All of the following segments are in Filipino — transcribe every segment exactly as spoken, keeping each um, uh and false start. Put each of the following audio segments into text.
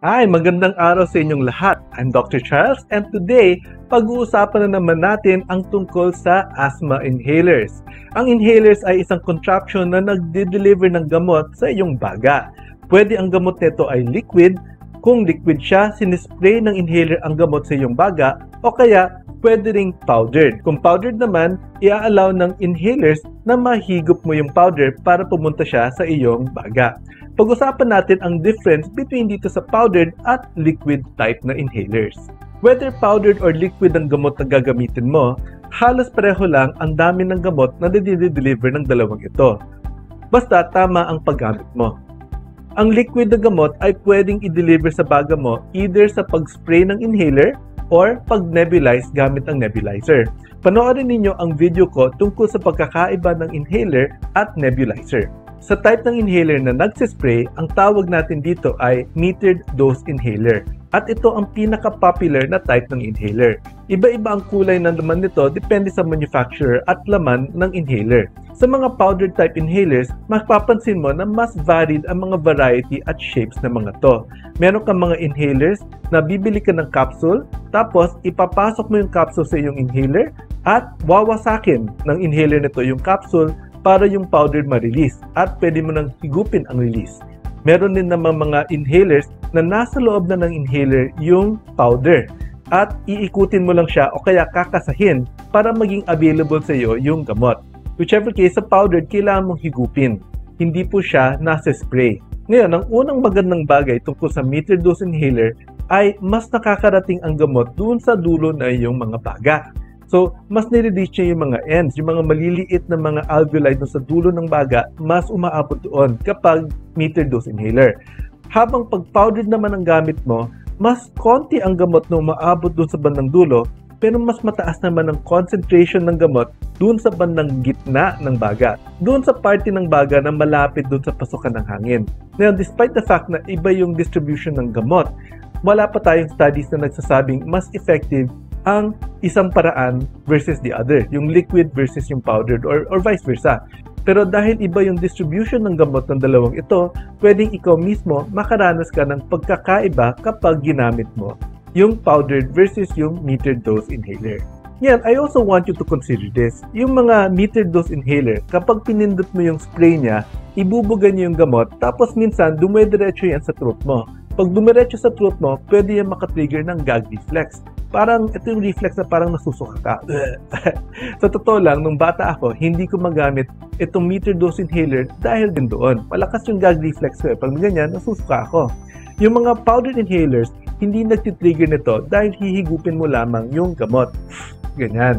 Ay, magandang araw sa inyong lahat. I'm Doctor Charles and today, pag-uusapan na naman natin ang tungkol sa asthma inhalers. Ang inhalers ay isang contraption na nagde-deliver ng gamot sa iyong baga. Pwede ang gamot nito ay liquid. Kung liquid siya, sinispray ng inhaler ang gamot sa iyong baga o kaya pwede ring powdered. Kung powdered naman, i-allow ng inhalers na mahigop mo yung powder para pumunta siya sa iyong baga. Pag-usapan natin ang difference between dito sa powdered at liquid type na inhalers. Whether powdered or liquid ang gamot na gagamitin mo, halos pareho lang ang dami ng gamot na deliver ng dalawang ito. Basta tama ang paggamit mo. Ang liquid na gamot ay pwedeng i-deliver sa baga mo either sa pag-spray ng inhaler or pag-nebulize gamit ang nebulizer. Panoorin ninyo ang video ko tungkol sa pagkakaiba ng inhaler at nebulizer. Sa type ng inhaler na nagsispray, ang tawag natin dito ay metered dose inhaler. At ito ang pinaka-popular na type ng inhaler. Iba-iba ang kulay ng laman nito depende sa manufacturer at laman ng inhaler. Sa mga powdered type inhalers, mapapansin mo na mas varied ang mga variety at shapes ng mga to. Meron kang mga inhalers na bibili ka ng capsule, tapos ipapasok mo yung capsule sa iyong inhaler at wawasakin ng inhaler nito yung capsule para yung powder ma-release at pwede mo nang higupin ang release. Meron din naman mga inhalers na nasa loob na ng inhaler yung powder at iikutin mo lang siya o kaya kakasahin para maging available sa iyo yung gamot. Whichever case, sa powder, kailangan mong higupin. Hindi po siya nasa spray. Ngayon, ang unang magandang bagay tungkol sa metered dose inhaler ay mas nakakarating ang gamot doon sa dulo na yung mga baga. So, mas nire-reach niya yung mga ends, yung mga maliliit na mga alveoli doon sa dulo ng baga, mas umaabot doon kapag metered dose inhaler. Habang pag powdered naman ang gamit mo, mas konti ang gamot na umaabot doon sa bandang dulo, pero mas mataas naman ang concentration ng gamot doon sa bandang gitna ng baga. Doon sa parte ng baga na malapit doon sa pasukan ng hangin. Now, despite the fact na iba yung distribution ng gamot, wala pa tayong studies na nagsasabing mas effective ang isang paraan versus the other, yung liquid versus yung powdered or, or vice versa. Pero dahil iba yung distribution ng gamot ng dalawang ito, pwedeng ikaw mismo makaranas ka ng pagkakaiba kapag ginamit mo yung powdered versus yung metered dose inhaler. Yan, I also want you to consider this. Yung mga metered dose inhaler, kapag pinindot mo yung spray niya, ibubuga niya yung gamot, tapos minsan dumediretso yan sa throat mo. Pag dumiretso sa throat mo, pwede yan makatrigger ng gag reflex. Parang ito yung reflex na parang nasusuka ka. Sa totoo lang, nung bata ako, hindi ko magamit itong metered dose inhaler dahil din doon. Malakas yung gag reflex ko. Pag ganyan, nasusuka ako. Yung mga powdered inhalers, hindi nagtitrigger nito dahil hihigupin mo lamang yung gamot. Ganyan.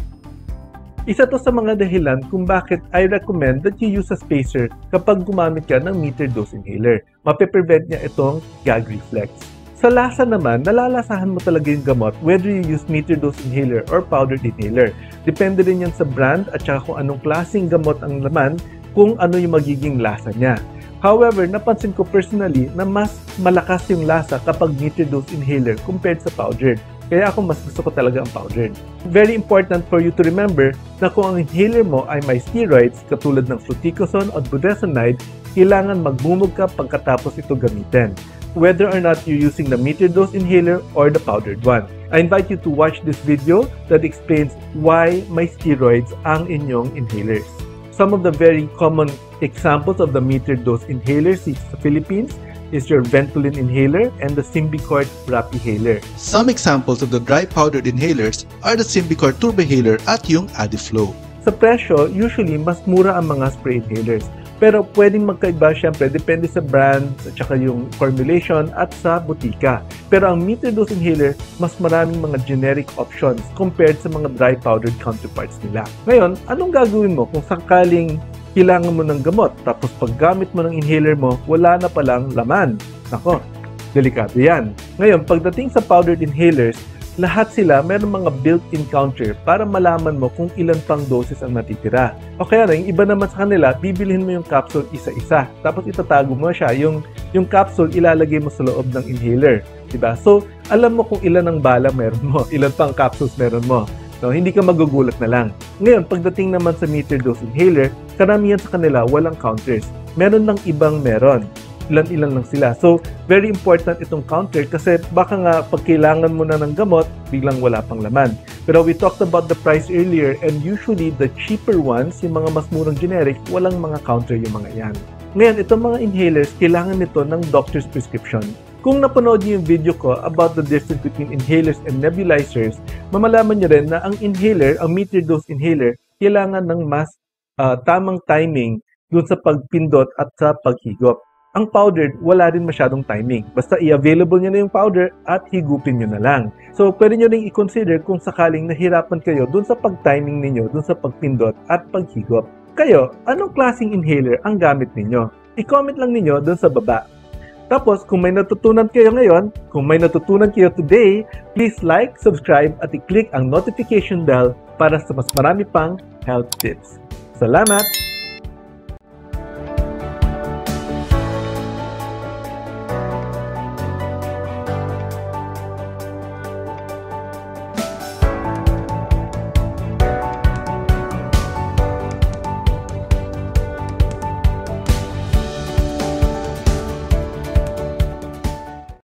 Isa to sa mga dahilan kung bakit I recommend that you use a spacer kapag gumamit ka ng metered dose inhaler. Mape-prevent niya itong gag reflex. Sa lasa naman, nalalasahan mo talaga yung gamot whether you use metered dose inhaler or powdered inhaler. Depende rin yan sa brand at saka kung anong klaseng gamot ang laman, kung ano yung magiging lasa niya. However, napansin ko personally na mas malakas yung lasa kapag metered dose inhaler compared sa powdered. Kaya ako mas gusto ko talaga ang powdered. Very important for you to remember na kung ang inhaler mo ay may steroids katulad ng fluticasone o budesonide, kailangan magmumog ka pagkatapos ito gamitin, whether or not you're using the metered dose inhaler or the powdered one. I invite you to watch this video that explains why may steroids ang inyong inhalers. Some of the very common examples of the metered dose inhalers in the Philippines is your Ventolin inhaler and the Symbicort Rapihaler. Some examples of the dry powdered inhalers are the Symbicort Turbohaler at yung Adiflow. Sa presyo, usually mas mura ang mga spray inhalers. Pero pwedeng magkaiba syempre depende sa brand at saka yung formulation at sa butika. Pero ang metered dose inhaler, mas maraming mga generic options compared sa mga dry powdered counterparts nila. Ngayon, anong gagawin mo kung sakaling kailangan mo ng gamot tapos paggamit mo ng inhaler mo, wala na palang laman? Nako, delikado yan. Ngayon, pagdating sa powdered inhalers, lahat sila mayroong mga built-in counter para malaman mo kung ilan pang doses ang natitira. O kaya na, yung iba naman sa kanila, bibilhin mo yung capsule isa-isa. Tapos itatago mo siya. Yung, yung capsule, ilalagay mo sa loob ng inhaler. Diba? So, alam mo kung ilan ang bala meron mo, ilan pang capsules meron mo. No, hindi ka magugulat na lang. Ngayon, pagdating naman sa metered dose inhaler, karamihan sa kanila walang counters. Meron lang ibang meron. ilan-ilan lang sila. So, very important itong counter kasi baka nga pag kailangan mo na ng gamot, biglang wala pang laman. Pero we talked about the price earlier and usually the cheaper ones, yung mga mas murang generic, walang mga counter yung mga yan. Ngayon, itong mga inhalers, kailangan nito ng doctor's prescription. Kung napanood niyo yung video ko about the difference between inhalers and nebulizers, mamalaman niyo rin na ang inhaler, ang metered dose inhaler, kailangan ng mas uh, tamang timing dun sa pagpindot at sa paghigop. Ang powdered, wala rin masyadong timing. Basta i-available nyo na yung powder at higupin nyo na lang. So, pwede nyo rin i-consider kung sakaling nahirapan kayo dun sa pag-timing ninyo, dun sa pagpindot at paghigop. Kayo, anong klaseng inhaler ang gamit ninyo? I-comment lang ninyo dun sa baba. Tapos, kung may natutunan kayo ngayon, kung may natutunan kayo today, please like, subscribe at i-click ang notification bell para sa mas marami pang health tips. Salamat!